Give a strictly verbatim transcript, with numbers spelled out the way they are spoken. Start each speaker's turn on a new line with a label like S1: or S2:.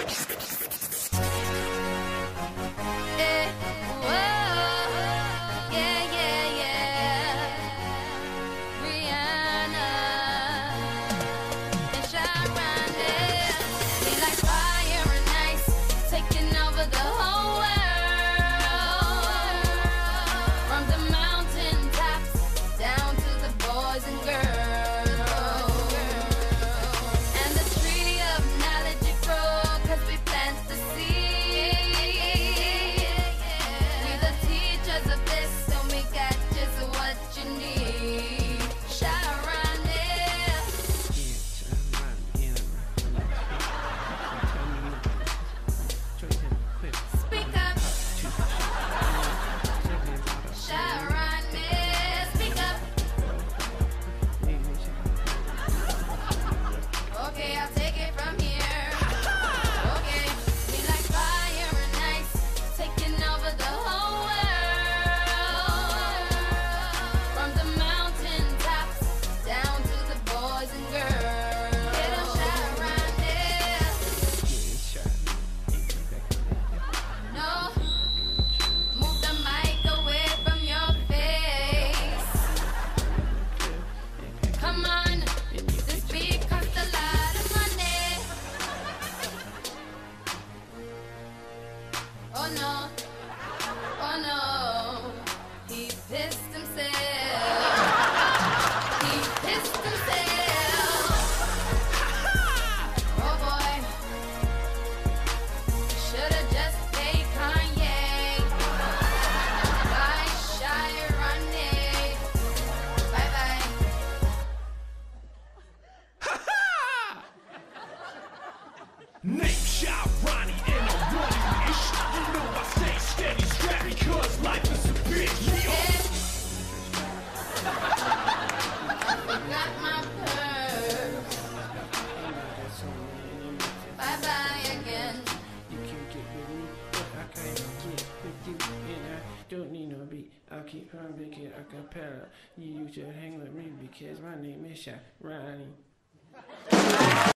S1: Oh no, oh no, he pissed himself, he pissed himself, oh boy, should've just paid Kanye, bye Shy Ronnie, bye bye.
S2: Name Shy Ronnie and I'm running ish. You know I stay steady strapped because life is a bitch.
S1: I forgot my purse. Bye bye again.
S3: You can't get with me, but I can't get with you. And I don't need no beat. I'll keep on making a cappella. You should hang with me because my name is Shy Ronnie.